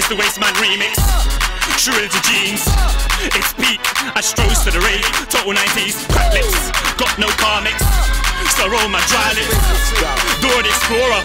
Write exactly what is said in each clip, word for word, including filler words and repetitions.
the WasteMan remix. Trueys to jeans. It's Peak Astros to the rave. Total nineties. Crack lips. Got no Carmex. So roll my dry lips. Dora the Explorer.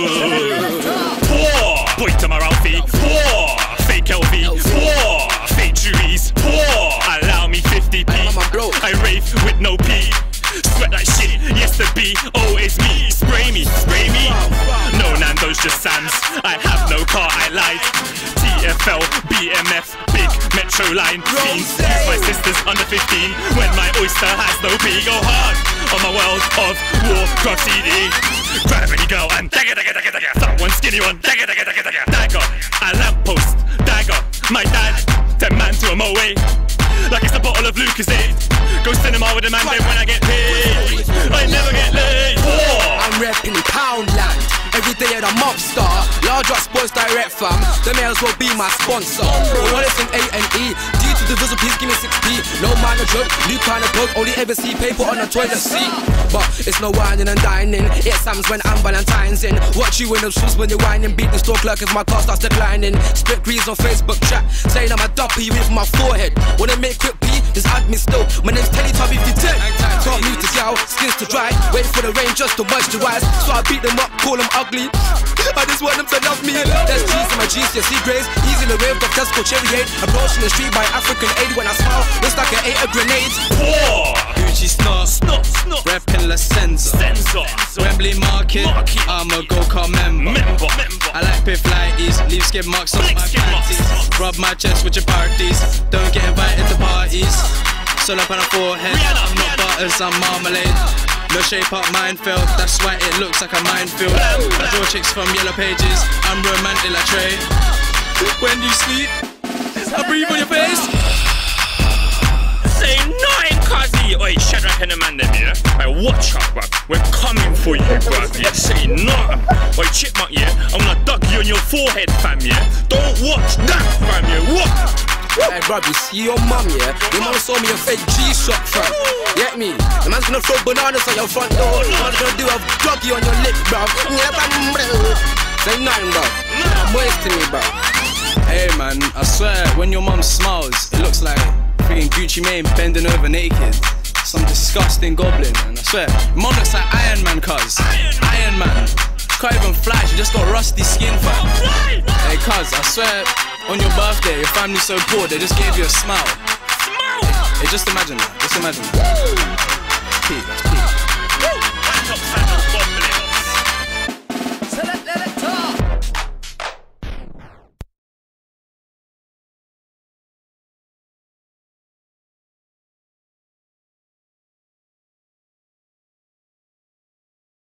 Poor. Boy to my Ralphy. Poor. Fake L V. Poor. Fake Trueys. Poor. Allow me fifty p. I rave with no P. Sweat like shit, yes the B, always me. Spray me, spray me. No Nando's, just Sam's. I have no car, I lied. T F L, B M F, big metroline. Fiend, use my sisters under fifteen. When my oyster has no P. Go hard on my world of warcraft C D. Grab any girl and dagga dagga dagga dagga. Fat one, skinny one, dagga dagga dagga dagga. Dagga, a lampost, dagga. My dad, ten man to a moe. Like it's a bottle of Lucozade. Go cinema with a mandem when I get paid. I never get laid. I'm repping Poundland. Every day at a mob star. Large up sports direct fam. The may as well be my sponsor. Wallace in A and E. Due to the visible, please give me six p. No minor joke, new kind of book. Only ever see paper on the toilet seat. But it's no whining and dining. It's Sam's when I'm Valentine's in. Watch you in the shoes when you're whining. Beat the store clerk if my car starts declining. Split greens on Facebook chat. Saying I'm a duppy with my forehead. Wanna make quick pee? Just add me still. My name's Teletubby fifty-ten. Can't move the gal, skins to dry. Wait for the rain just to moisturize. So I beat them up, call them ugly. I just want them to love me. There's G's in my G C S E grades. Easily raved off Tesco cherry aid. Approaching the street by African aid. When I smile, looks like I ate a grenade. Gucci snot, snot, snot. Reppin' La Senza. Senza. Wembley Market, Market. I'm a go-kart member. Member, member. I like piff lighties, leave skid marks on Blink my skid marks. panties. Rub my chest with your parties. Don't get invited to parties. Sol up on a forehead. Rihanna, I'm not Rihanna. butters, I'm marmalade. No shape up minefield, that's why it looks like a minefield. I draw chicks from yellow pages, I'm romantic like Trey. When you sleep, I breathe on your face. Say nothing, cuzzy. Oi, Shadrach and the mandem, yeah? Hey, watch out, bruv. We're coming for you, bruv. Yeah, say nothing. Oi, chipmunk, yeah? I'm gonna duck you on your forehead, fam, yeah? Don't watch that, fam, yeah? What? Hey bruv, you see your mum, yeah? Your mum saw me a fake G-Shock, fam. Get me? The man's gonna throw bananas on your front door. The man's gonna do a doggy on your lip, bruv. Say nothing, bruv. I'm wasting me, bruv. Hey man, I swear, when your mum smiles, it looks like freaking Gucci Mane bending over naked. Some disgusting goblin, and I swear, mum looks like Iron Man, cuz. Iron Man. Can't even fly, she just got rusty skin, fam. Hey cuz, I swear, on your birthday, your family's so poor, they just gave you a smile. Smile! Hey, just imagine that, just imagine that. Peak, that's peak.